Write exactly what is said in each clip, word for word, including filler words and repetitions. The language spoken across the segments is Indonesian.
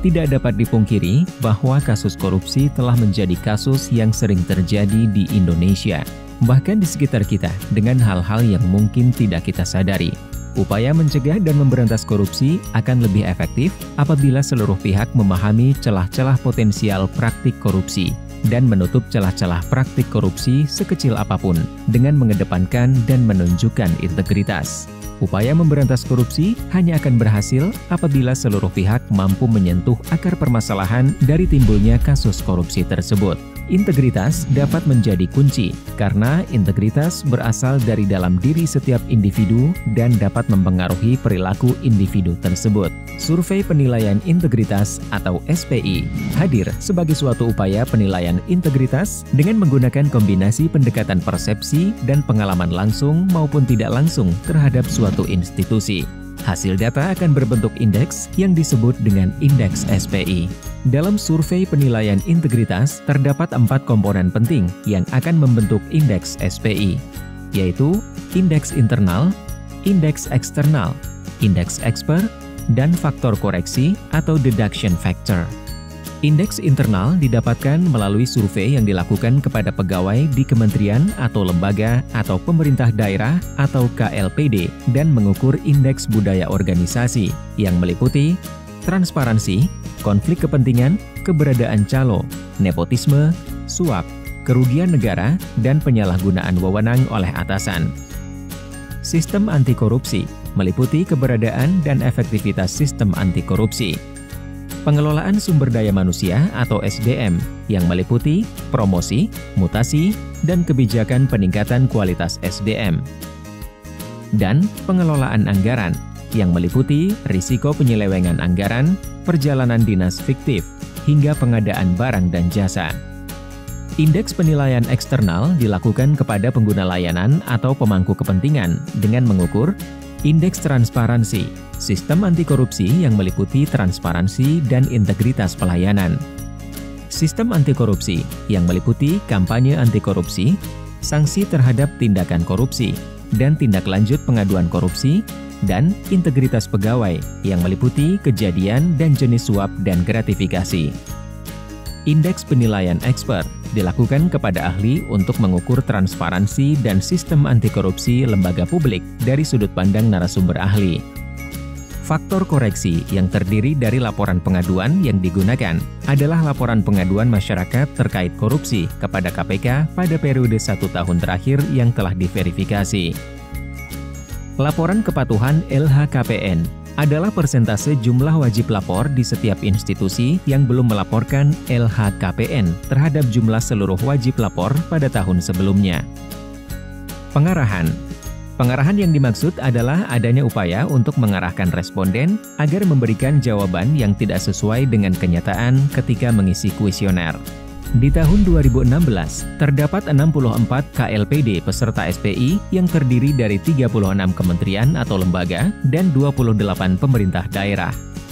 Tidak dapat dipungkiri bahwa kasus korupsi telah menjadi kasus yang sering terjadi di Indonesia, bahkan di sekitar kita dengan hal-hal yang mungkin tidak kita sadari. Upaya mencegah dan memberantas korupsi akan lebih efektif apabila seluruh pihak memahami celah-celah potensial praktik korupsi dan menutup celah-celah praktik korupsi sekecil apapun dengan mengedepankan dan menunjukkan integritas. Upaya memberantas korupsi hanya akan berhasil apabila seluruh pihak mampu menyentuh akar permasalahan dari timbulnya kasus korupsi tersebut. Integritas dapat menjadi kunci, karena integritas berasal dari dalam diri setiap individu dan dapat mempengaruhi perilaku individu tersebut. Survei Penilaian Integritas atau S P I hadir sebagai suatu upaya penilaian integritas dengan menggunakan kombinasi pendekatan persepsi dan pengalaman langsung maupun tidak langsung terhadap suatu institusi. Hasil data akan berbentuk indeks yang disebut dengan indeks S P I. Dalam survei penilaian integritas, terdapat empat komponen penting yang akan membentuk indeks S P I, yaitu indeks internal, indeks eksternal, indeks expert, dan faktor koreksi atau deduction factor. Indeks internal didapatkan melalui survei yang dilakukan kepada pegawai di kementerian atau lembaga atau pemerintah daerah atau K L P D dan mengukur indeks budaya organisasi yang meliputi transparansi, konflik kepentingan, keberadaan calo, nepotisme, suap, kerugian negara, dan penyalahgunaan wewenang oleh atasan. Sistem anti korupsi meliputi keberadaan dan efektivitas sistem anti korupsi. Pengelolaan sumber daya manusia atau S D M yang meliputi promosi, mutasi, dan kebijakan peningkatan kualitas S D M. Dan pengelolaan anggaran yang meliputi risiko penyelewengan anggaran, perjalanan dinas fiktif, hingga pengadaan barang dan jasa. Indeks penilaian eksternal dilakukan kepada pengguna layanan atau pemangku kepentingan dengan mengukur indeks transparansi, sistem anti korupsi yang meliputi transparansi dan integritas pelayanan. Sistem anti korupsi yang meliputi kampanye anti korupsi, sanksi terhadap tindakan korupsi, dan tindak lanjut pengaduan korupsi, dan integritas pegawai yang meliputi kejadian dan jenis suap dan gratifikasi. Indeks penilaian expert dilakukan kepada ahli untuk mengukur transparansi dan sistem anti korupsi lembaga publik dari sudut pandang narasumber ahli. Faktor koreksi yang terdiri dari laporan pengaduan yang digunakan adalah laporan pengaduan masyarakat terkait korupsi kepada K P K pada periode satu tahun terakhir yang telah diverifikasi. Laporan kepatuhan L H K P N adalah persentase jumlah wajib lapor di setiap institusi yang belum melaporkan L H K P N terhadap jumlah seluruh wajib lapor pada tahun sebelumnya. Pengarahan. Pengarahan yang dimaksud adalah adanya upaya untuk mengarahkan responden agar memberikan jawaban yang tidak sesuai dengan kenyataan ketika mengisi kuesioner. Di tahun dua ribu enam belas, terdapat enam puluh empat K L P D peserta S P I yang terdiri dari tiga puluh enam kementerian atau lembaga dan dua puluh delapan pemerintah daerah.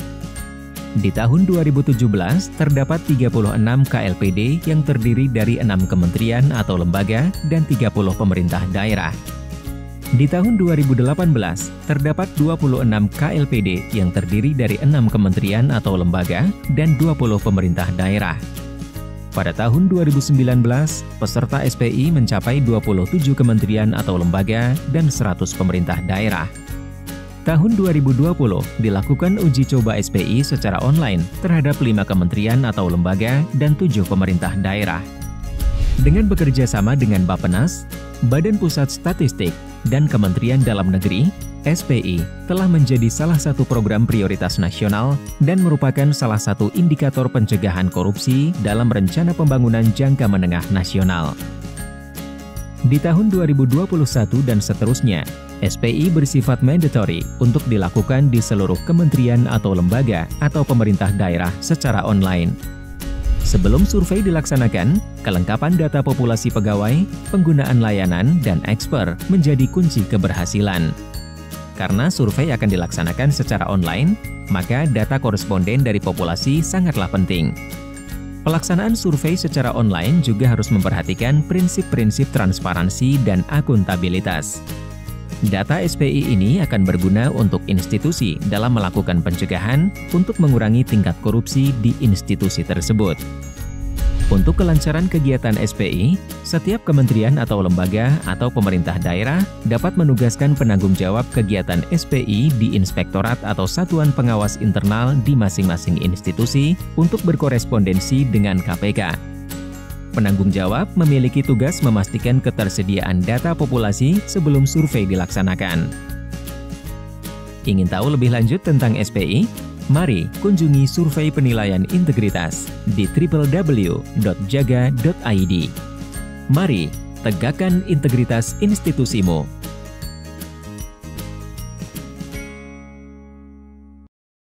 Di tahun dua ribu tujuh belas, terdapat tiga puluh enam K L P D yang terdiri dari enam kementerian atau lembaga dan tiga puluh pemerintah daerah. Di tahun dua ribu delapan belas, terdapat dua puluh enam K L P D yang terdiri dari enam kementerian atau lembaga dan dua puluh pemerintah daerah. Pada tahun dua ribu sembilan belas, peserta S P I mencapai dua puluh tujuh kementerian atau lembaga dan seratus pemerintah daerah. Tahun dua ribu dua puluh dilakukan uji coba S P I secara online terhadap lima kementerian atau lembaga dan tujuh pemerintah daerah. Dengan bekerja sama dengan Bappenas, Badan Pusat Statistik, dan Kementerian Dalam Negeri, S P I telah menjadi salah satu program prioritas nasional dan merupakan salah satu indikator pencegahan korupsi dalam Rencana Pembangunan Jangka Menengah Nasional. Di tahun dua ribu dua puluh satu dan seterusnya, S P I bersifat mandatory untuk dilakukan di seluruh kementerian atau lembaga atau pemerintah daerah secara online. Sebelum survei dilaksanakan, kelengkapan data populasi pegawai, penggunaan layanan, dan eksper menjadi kunci keberhasilan. Karena survei akan dilaksanakan secara online, maka data koresponden dari populasi sangatlah penting. Pelaksanaan survei secara online juga harus memperhatikan prinsip-prinsip transparansi dan akuntabilitas. Data S P I ini akan berguna untuk institusi dalam melakukan pencegahan untuk mengurangi tingkat korupsi di institusi tersebut. Untuk kelancaran kegiatan S P I, setiap kementerian atau lembaga atau pemerintah daerah dapat menugaskan penanggung jawab kegiatan S P I di inspektorat atau satuan pengawas internal di masing-masing institusi untuk berkorespondensi dengan K P K. Penanggung jawab memiliki tugas memastikan ketersediaan data populasi sebelum survei dilaksanakan. Ingin tahu lebih lanjut tentang S P I? Mari kunjungi survei penilaian integritas di w w w dot jaga dot i d. Mari tegakkan integritas institusimu.